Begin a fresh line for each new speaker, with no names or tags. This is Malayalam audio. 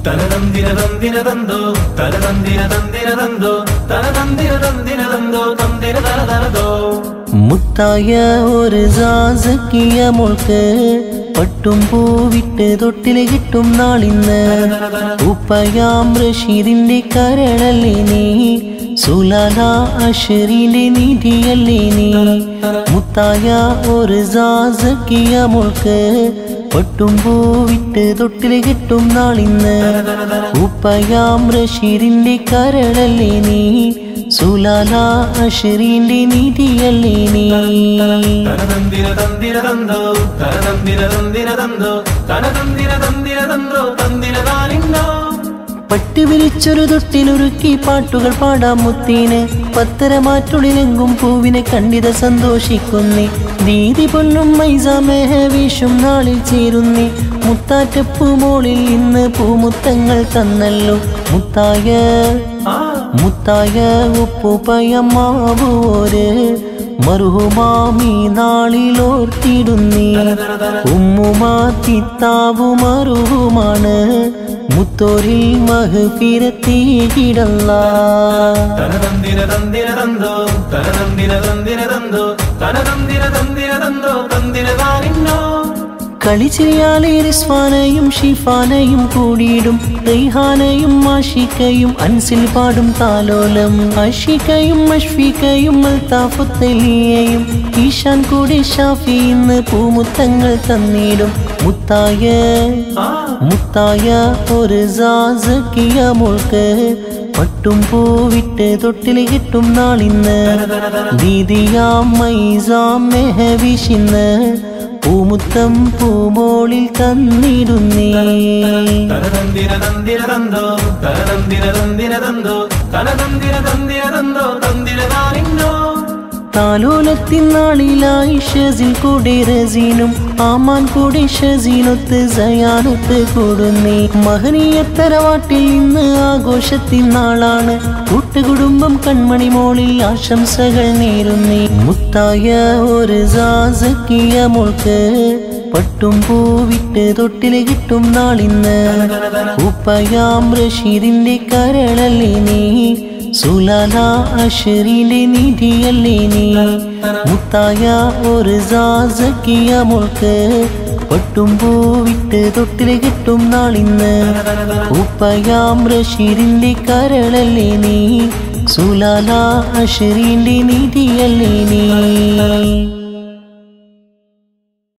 മുത്തായ ഒരു സാസക്കിയ മോൾക്ക് പട്ടും പൂവിട്ട് തൊട്ടില് കിട്ടും നാളിന്ന് ഉപ്പയാം റഷീദിന്റെ കരളല്ലേ നീ സുലാല അഷറിന്റെ നിധിയല്ലേ നീ മുത്തായ ഒരു സാസക്കിയ മോൾക്ക് പട്ടും പൂവിട്ട് തൊട്ടില് കിട്ടും നാളിന്ന് ഉപ്പയാം റഷീദിന്റെ കരളല്ലേ നീ സുലാല അഷറിന്റെ നിധിയല്ലേ നീ പട്ടി വിരിച്ചൊരു തൊട്ടിലൊരുക്കി പാട്ടുകൾ പാടാം മുത്തീന് പത്തരമാറ്റുള്ളിലെങ്കും പൂവിനെ കണ്ടിത സന്തോഷിക്കുന്നേ ദീദി പൊന്നും മൈസാമേഹ വീശും നാളിൽ ചേരുന്നേ മുത്താറ്റപ്പൂമോളിൽ ഇന്ന് പൂമുത്തങ്ങൾ തന്നല്ലോ മുത്തായ ഉപ്പുപയമാവോര് മറുഹുമാമി നാളിലോർത്തിടുന്നേ ഉമ്മുമാത്തിത്താവു മറുഹുമാണ് മുത്തോരിൽ മഹ്ഫിറത്തിയിടല്ല കളിച്ചിരിയാളെ റിസ്വാനയും ഷിഫാനയും കൂടിയിടും റൈഹാനയും ആഷിക്കയും അൻസിൽ പാടും താലോലം ആഷിക്കയും അഷ്ഫിക്കയും അൽതാഫുത്തലിയയും ഈശാൻ കൂടി ഷാഫി ഇന്ന് പൂമുത്തങ്ങൾ തന്നിടും മുത്തായ ഒരു സാസക്കിയ മോൾക്ക് പട്ടും പൂവിട്ട് തൊട്ടില് കിട്ടും നാളിന്ന് ദീദിയാം മൈസാം മെഹവിഷിന്ന് പൂമുത്തം പൂമോളിൽ തന്നിടുന്നേ താലോലത്തിൻ നാളിലായി ഷസിൽ കൂടെ റസീനും ആമാൻ കൂടെ ഷസീനൊത്ത് സയാനൊത്ത് കൂടുന്നേ മഹനീയത്തരവാട്ടിൽ ഇന്ന് ആഘോഷത്തിൻ നാളാണ് കൂട്ടുകുടുംബം കൺമണി മോളിൽ ആശംസകൾ നേരുന്നേ മുത്തായ ഒരു സാസക്കിയ മോൾക്ക് പട്ടും പൂവിട്ട് തൊട്ടില് കിട്ടും നാളിന്ന് ഉപ്പയാം റഷീദിന്റെ കരളല്ലേ നീ സുലാല അഷറിന്റെ നിധിയല്ലേ നീ മുത്തായ ഒരു സാസക്കിയ മോൾക്ക് പട്ടും പൂവിട്ട് തൊട്ടില് കിട്ടും നാളിന്ന് ഉപ്പയാം റഷീദിന്റെ കരളല്ലേ നീ സുലാല അഷറിന്റെ നിധിയല്ലേ നീ